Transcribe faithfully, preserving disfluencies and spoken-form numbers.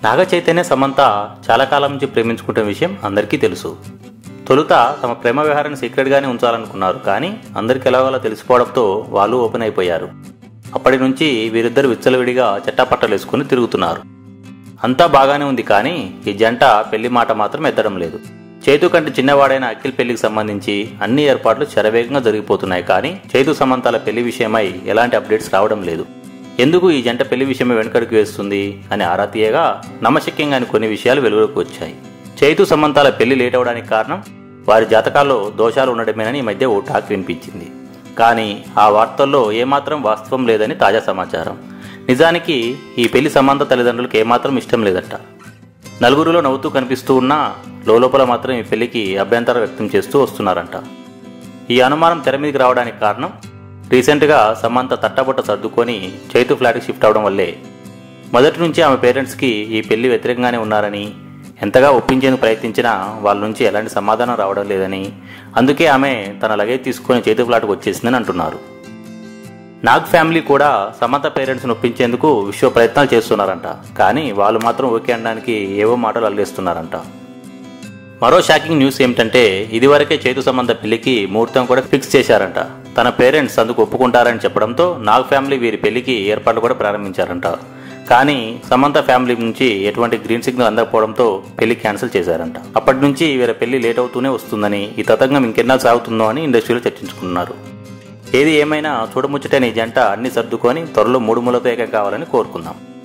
నాగ చైతన్య సమంత చాలా కాలం నుంచి ప్రేమించుకుంటున్న విషయం అందరికీ తెలుసు. తొలుత తమ ప్రేమ వ్యవహారాన్ని సీక్రెట్గానే ఉంచాలనుకున్నారు. కానీ అందరికి ఎలాగోలా తెలిసిపోవడంతో వాళ్ళు ఓపెన్ అయిపోయారు. అప్పటి నుంచి వీరిద్దరు విచ్చలవిడిగా చెట్టాపట్టలేసుకుని తిరుగుతున్నారు. అంతా బాగానే ఉంది. కానీ ఈ జంట పెళ్లి మాట మాత్రం ఎత్తడం లేదు. చైతు కంటే చిన్నవాడైన అఖిల్ పెళ్లికి సంబంధించి అన్ని ఏర్పాట్లు శరవేగంగా జరిగిపోతున్నాయి. కానీ చైతు సమంతల పెళ్లి విషయమై ఎలాంటి అప్డేట్స్ రావడం లేదు. ఎందుకు ఈ జంట పెళ్లి విషయమే వెనుకడుగు వేస్తుంది అని ఆరా తీయగా నమ్మశక్యంగాని కొన్ని విషయాలు వెలుగులోకి వచ్చాయి. చైతు సమంతల పెళ్లి లేట్ అవడానికి కారణం వారి జాతకాల్లో దోషాలు ఉండడమేనని ఈ మధ్య ఓ టాక్ వినిపించింది. కానీ ఆ వార్తల్లో ఏమాత్రం వాస్తవం లేదని తాజా సమాచారం. నిజానికి ఈ పెళ్లి సమంత తల్లిదండ్రులకు ఏమాత్రం ఇష్టం లేదట. నలుగురిలో నవ్వుతూ కనిపిస్తూ ఉన్నా లోపల మాత్రం ఈ పెళ్లికి అభ్యంతరం వ్యక్తం చేస్తూ వస్తున్నారంట. ఈ అనుమానం తెర మీదకి రావడానికి కారణం రీసెంట్గా సమంత తట్టబొట్ట సర్దుకొని చైతు ఫ్లాట్కి షిఫ్ట్ అవడం వల్లే. మొదటి నుంచి ఆమె పేరెంట్స్కి ఈ పెళ్లి వ్యతిరేకంగానే ఉన్నారని, ఎంతగా ఒప్పించేందుకు ప్రయత్నించినా వాళ్ళ నుంచి ఎలాంటి సమాధానం రావడం లేదని, అందుకే ఆమె తన లగేజ్ తీసుకొని చైతు ఫ్లాట్కి వచ్చేసిందని అంటున్నారు. నాగ్ ఫ్యామిలీ కూడా సమంత పేరెంట్స్ని ఒప్పించేందుకు విశ్వ ప్రయత్నాలు చేస్తున్నారంట. కానీ వాళ్ళు మాత్రం ఓకే అనడానికి ఏవో మాటలు అల్లేస్తున్నారంట. మరో షాకింగ్ న్యూస్ ఏమిటంటే ఇదివరకే చైతు సమంత పెళ్లికి ముహూర్తం కూడా ఫిక్స్ చేశారంట. తన పేరెంట్స్ అందుకు ఒప్పుకుంటారని చెప్పడంతో నాగ్ ఫ్యామిలీ వీరి పెళ్లికి ఏర్పాట్లు కూడా ప్రారంభించారంట. కానీ సమంత ఫ్యామిలీ నుంచి ఎటువంటి గ్రీన్ సిగ్నల్ అందకపోవడంతో పెళ్లి క్యాన్సిల్ చేశారంట. అప్పటి నుంచి వీరి పెళ్లి లేట్ అవుతూనే వస్తుందని, ఈ తతంగం ఇంకెన్నా సాగుతుందో అని ఇండస్ట్రీలో చర్చించుకున్నారు. ఏది ఏమైనా చూడముచ్చటైన ఈ జంట అన్ని సర్దుకొని త్వరలో మూడు మూలతో ఏకం కావాలని కోరుకుందాం.